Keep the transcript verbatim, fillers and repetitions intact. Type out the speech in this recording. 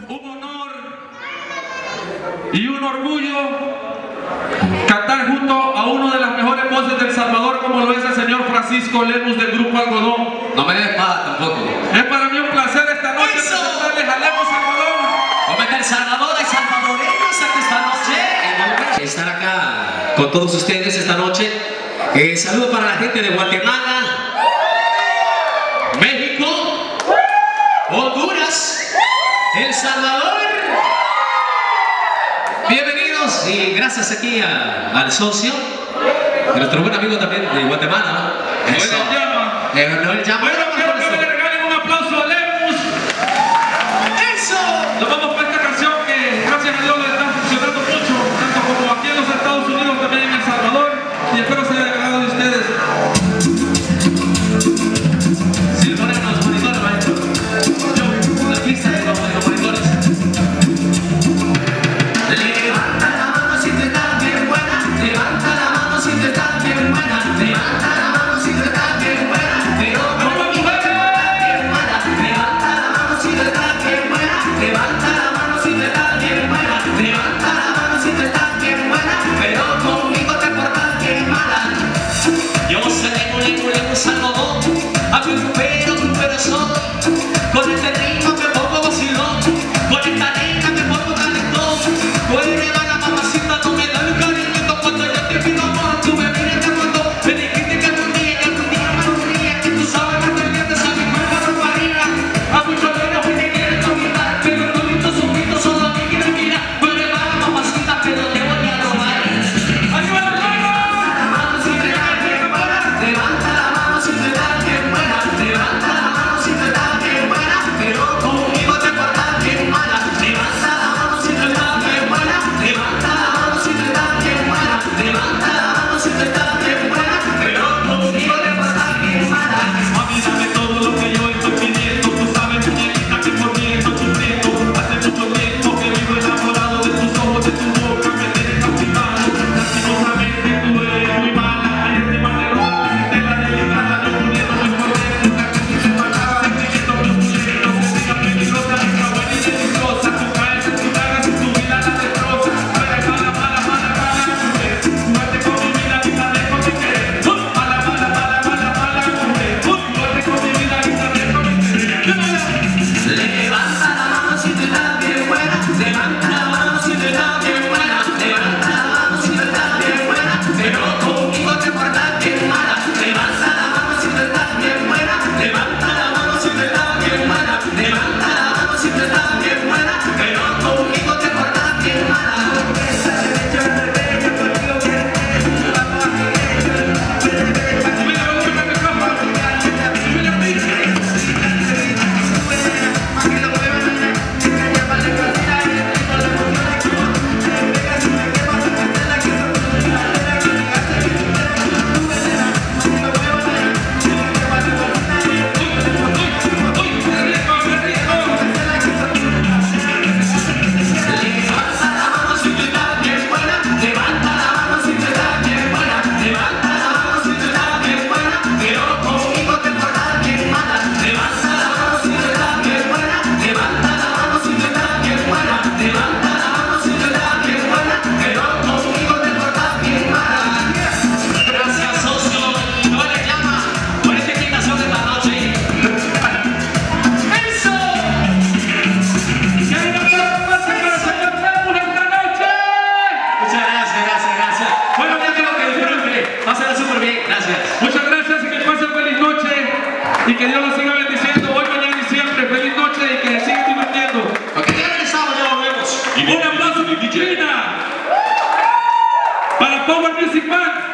un honor y un orgullo cantar junto a uno de las mejores voces del Salvador, como lo es el señor Francisco Lemus del Grupo Algodón. No me des paja tampoco. Es para mí un placer esta noche presentarles a Lemus Algodón. Hombre, El Salvador, hay salvadoreños aquí esta noche. Estar acá con todos ustedes esta noche. Eh, saludo para la gente de Guatemala, México, Honduras, El Salvador. Bienvenidos y gracias aquí a, al socio, a nuestro buen amigo también de Guatemala. Eso. Noel Llama. Eh, Noel Llama. Bueno, quiero que le regalen un aplauso a Lemus. ¡Eso! Nos vamos para esta canción que gracias a Dios le está funcionando mucho, tanto como aquí en los Estados Unidos, también en El Salvador, y espero sea de agrado de ustedes. Si le ponen los monitores, maestro. Yo, la pista de los, de los monitores. Levanta la mano si te estás bien buena. Levanta la mano si te estás bien buena. Levanta la mano si te estás bien buena. Pero como mi mujer bien buena. Levanta la mano si te estás bien buena. Levanta la mano si te estás bien buena. Levanta la mano si te estás bien buena. Pero conmigo te portas bien mala. Yo sé que no le ponemos algodón. A tu pero tu corazón. Con este ritmo me pongo vacilón. Con esta nena me pongo calentón. Tú eres mala mamacita, no me da el cariñito. Cuando yo te pido amor, tú me vienes de cuando me dijiste que algún día, que algún día me aburría. Que tú sabes que te vienes a mi cuerpo no marina. A muchos niños que te quieren dominar, pero toditos solitos solo a mí que me mira. Tú eres mala mamacita, pero te voy a robar. ¡Arriba la mano! La mano si te da bien buena. Levanta la mano si te da bien buena. Levanta la mano si te da bien buena. Pero conmigo te portas bien mala. Levanta la mano si te da bien buena. Levanta la mano si te da bien buena. Levanta la mano si te da bien buena. Pero conmigo te portas bien mala. Mami, dame todo lo que yo estoy pidiendo. Tú sabes, muñequita, que por mí estoy sufriendo. Hace mucho tiempo que vivo enamorado de tus ojos, de tu boca, me tienes cautivado. Lastimosamente tú eres muy mala. Ay, encima de lo que la delicada, yo pudiendo no esconder. Nunca que tú te matas, secreto, yo pudiendo. Que sea peligrosa, rica, buena y deliciosa. Tú caes en tu cara, si tu vida la destroza. Tú eres mala, mala, mala, mala mujer. Jugarte con mi vida y la dejo de querer. Mala, mala, mala, mala, mala mujer. Jugarte con mi vida y la dejo de querer. Levanta la mano si te da bien buena. Levanta la mano si te da bien buena. Levanta la mano si te da bien buena. Pero conmigo te portas bien mala. Levanta la mano si te da bien buena. Levanta la mano si te da bien buena. Levanta la mano si te da bien buena. Pero conmigo te portas bien mala. Levanta la mano si te da bien buena. Levanta la mano si te da bien buena. Levanta la mano si te da bien buena. Pero conmigo te portas bien mala. Levanta la mano si te da bien buena. Levanta la mano si te da bien buena. Levanta la mano si te da bien buena. Pero conmigo te portas bien mala. Gracias, socio. No le llama por esta invitación de esta noche. ¡Eso! ¡Que hay una aplauso fuerte para el señor Lemus esta noche! Muchas gracias, gracias, gracias. Bueno, ya creo que disfruten. Pásenla súper bien. Gracias. Muchas gracias y que pasen feliz noche y que Dios los siga bendiciendo hoy, mañana y siempre. Feliz noche y que sigan divirtiendo. Ok, ya regresamos, ya volvemos. Un aplauso para China, para Power Music Band.